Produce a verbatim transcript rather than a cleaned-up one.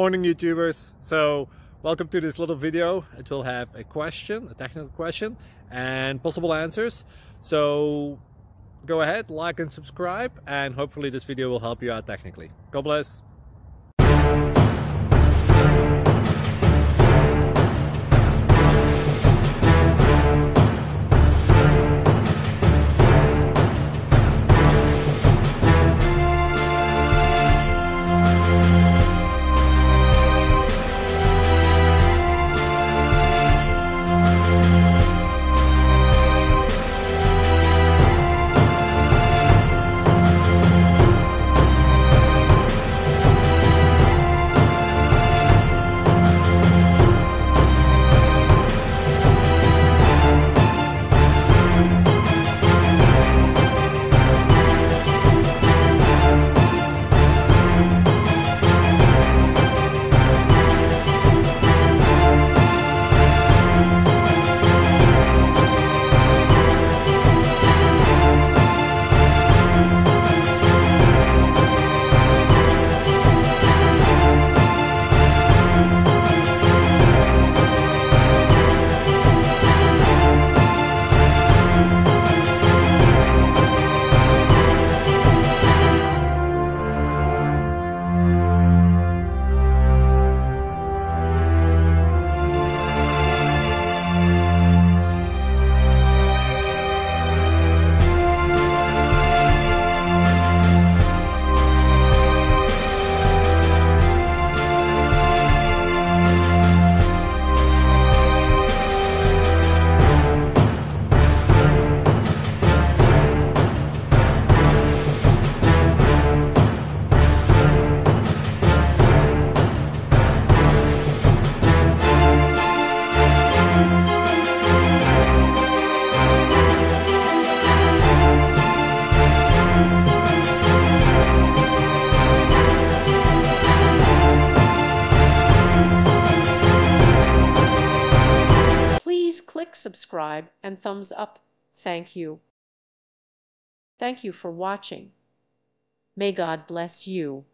Morning YouTubers. So welcome to this little video. It will have a question, a technical question, and possible answers. So go ahead, like and subscribe, and hopefully this video will help you out technically. God bless. Please click subscribe and thumbs up. Thank you. Thank you for watching. May God bless you.